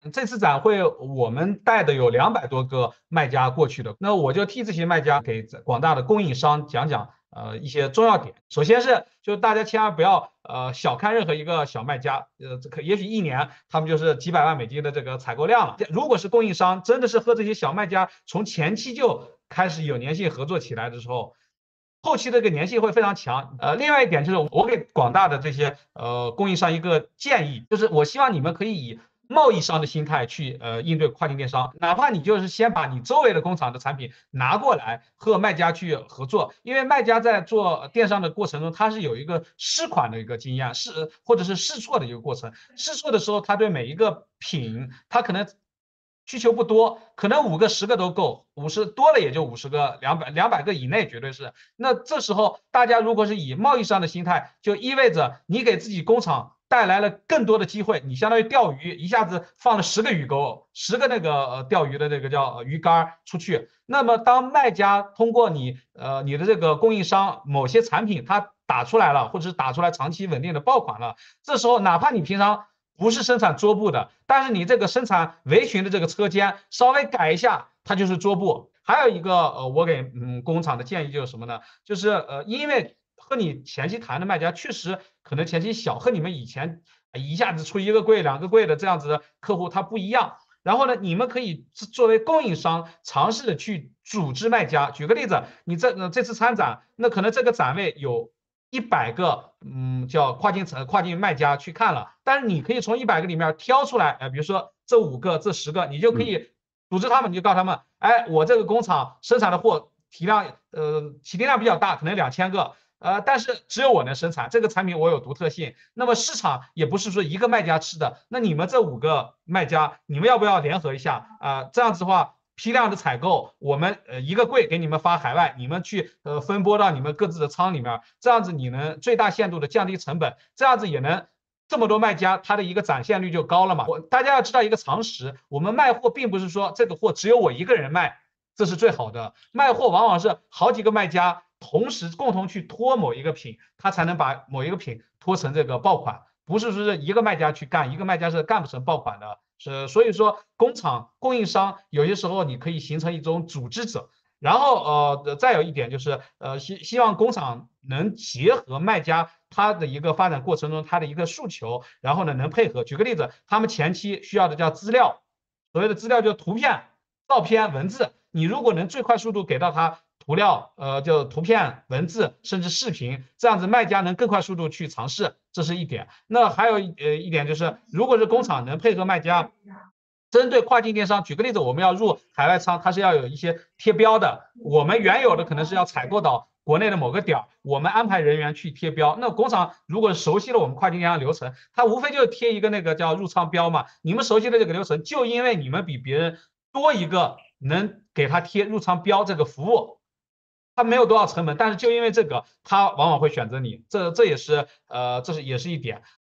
这次展会我们带的有200多个卖家过去的，那我就替这些卖家给广大的供应商讲讲一些重要点。首先是就大家千万不要小看任何一个小卖家，也许一年他们就是几百万美金的这个采购量了。如果是供应商真的是和这些小卖家从前期就开始有粘性合作起来的时候，后期这个粘性会非常强。另外一点就是我给广大的这些供应商一个建议，就是我希望你们可以以贸易商的心态去应对跨境电商，哪怕你就是先把你周围的工厂的产品拿过来和卖家去合作，因为卖家在做电商的过程中，他是有一个试款的一个经验，或者是试错的一个过程。试错的时候，他对每一个品，他可能需求不多，可能5个、10个都够，50多了也就50个、200个以内，绝对是。那这时候大家如果是以贸易商的心态，就意味着你给自己工厂带来了更多的机会，你相当于钓鱼，一下子放了10个鱼钩，10个那个钓鱼的那个叫鱼竿出去。那么当卖家通过你的这个供应商某些产品它打出来了，或者是打出来长期稳定的爆款了，这时候哪怕你平常不是生产桌布的，但是你这个生产围裙的这个车间稍微改一下，它就是桌布。还有一个我给工厂的建议就是什么呢？就是因为和你前期谈的卖家确实可能前期小，和你们以前一下子出1个柜、2个柜的这样子的客户他不一样。然后呢，你们可以作为供应商尝试的去组织卖家。举个例子，你这次参展，那可能这个展位有100个叫跨境卖家去看了，但是你可以从100个里面挑出来，比如说这5个、这10个，你就可以组织他们，你就告诉他们，哎，我这个工厂生产的货体量比较大，可能2000个。但是只有我能生产这个产品，我有独特性。那么市场也不是说一个卖家吃的，那你们这5个卖家，你们要不要联合一下这样子的话，批量的采购，我们1个柜给你们发海外，你们去分拨到你们各自的仓里面，这样子你能最大限度的降低成本，这样子也能这么多卖家，它的一个展现率就高了嘛。大家要知道一个常识，我们卖货并不是说这个货只有我一个人卖，这是最好的。卖货往往是好几个卖家同时共同去拖某一个品，他才能把某一个品拖成这个爆款，不是说是一个卖家去干，一个卖家是干不成爆款的。所以说工厂供应商有些时候你可以形成一种组织者。然后再有一点就是希望工厂能结合卖家他的一个发展过程中他的一个诉求，然后呢能配合。举个例子，他们前期需要的叫资料，所谓的资料就是图片、照片、文字，你如果能最快速度给到他涂料，就图片、文字甚至视频，这样子卖家能更快速度去尝试，这是一点。那还有一点就是，如果是工厂能配合卖家。针对跨境电商，举个例子，我们要入海外仓，它是要有一些贴标的。我们原有的可能是要采购到国内的某个点，我们安排人员去贴标。那工厂如果熟悉了我们跨境电商流程，它无非就是贴一个那个叫入仓标嘛。你们熟悉的这个流程，就因为你们比别人多一个能给他贴入仓标这个服务，它没有多少成本，但是就因为这个，他往往会选择你，这也是也是一点。